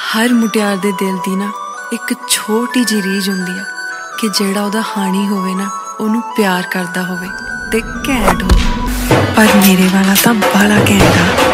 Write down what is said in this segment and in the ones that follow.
हर मुटियार दे दिल दी ना एक छोटी जी रीझ हुंदी आ कि जेड़ा ओदा हानी होवे ना ओनू प्यार करदा होवे ते घैंट हो। पर मेरे वाला तां बड़ा घैंट आ।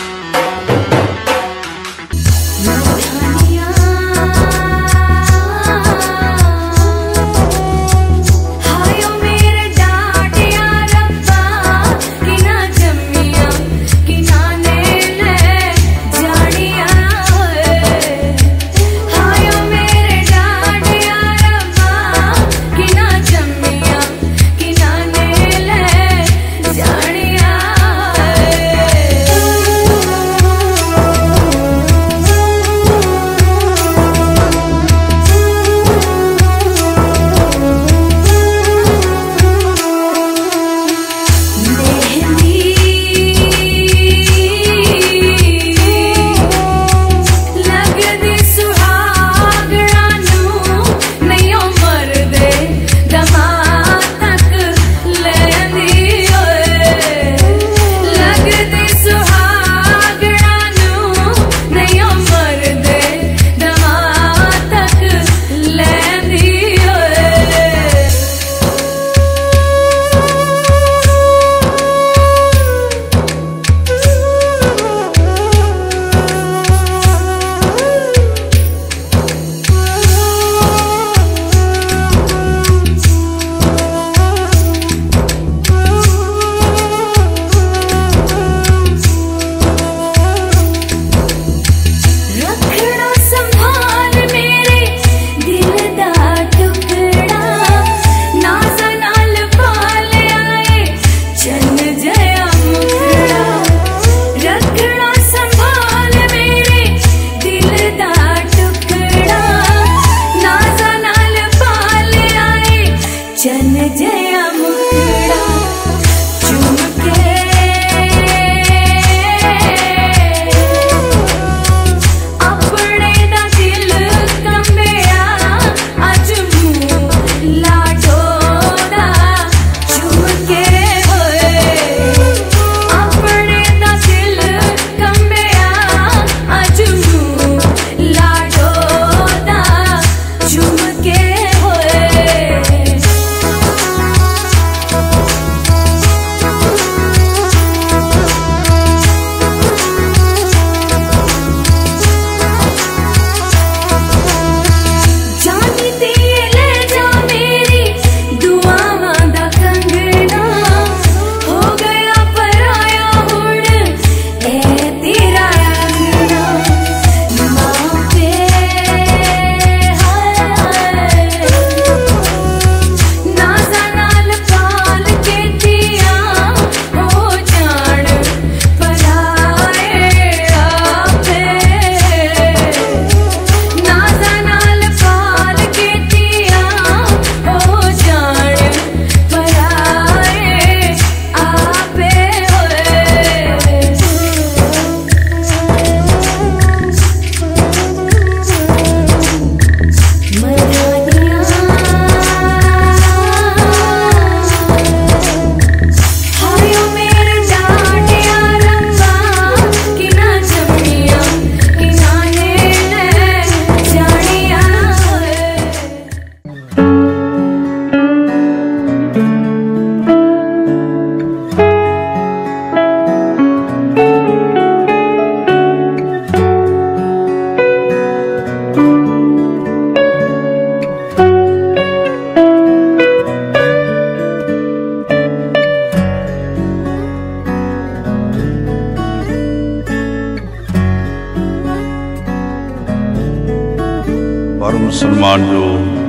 परम सम्मान जो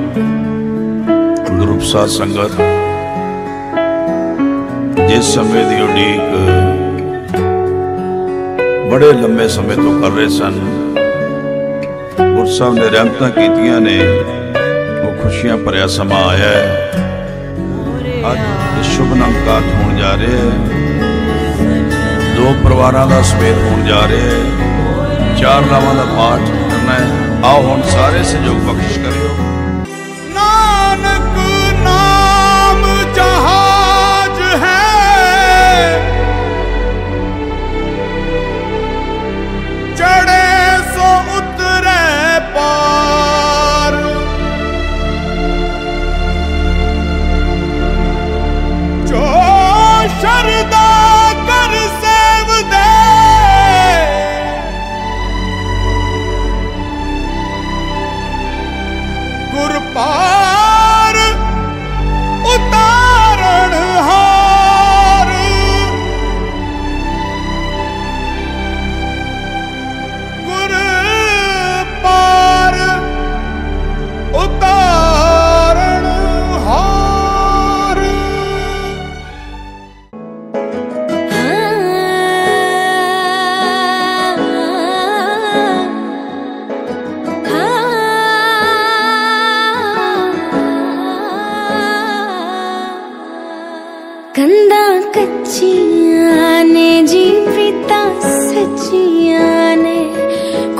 ग्रुप साध संगत जिस समय की उड़ीक बड़े लंबे समय तो कर रहे सन, गुरु साहब ने रहमतां कीतियां ने, वो खुशियां भरिया समा आया है। अज शुभ नमकात होने जा रहे हैं, दो परिवारों का समेत होने जा रहे हैं, 4 लावां का पाठ करना है। आओ हुण सारे सहयोग बख्शिश करियो। नानक नाम जहाज है, चढ़े सो उतरे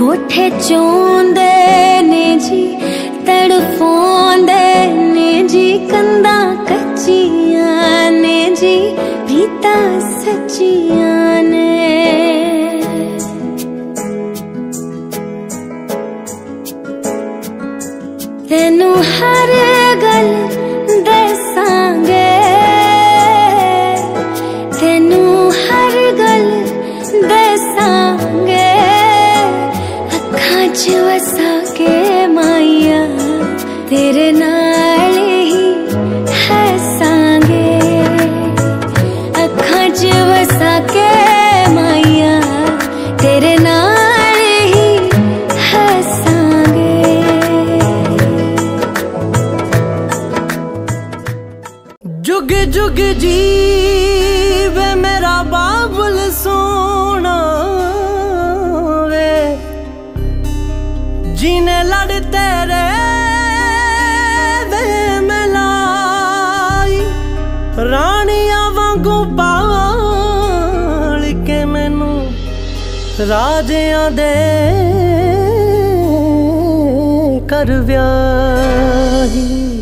होठे चोंदे ने जी तड़फोंदे ने जी कंधा कच्चियां ने जी पीता सच्चियां ने तेनू हर गल दसांगे तेनू हर गल दसांगे अखां च वसा के माइया तेरे नाल ही हसांगे अखां च वसा के माइया तेरे नाल ही हसांगे। जुग जुग जीवे मेरा बाबुल सोना वे जीने लड़ तेरे वे मलाई रानिया वांगू पाल के मैनू राजियां दे कर व्याही।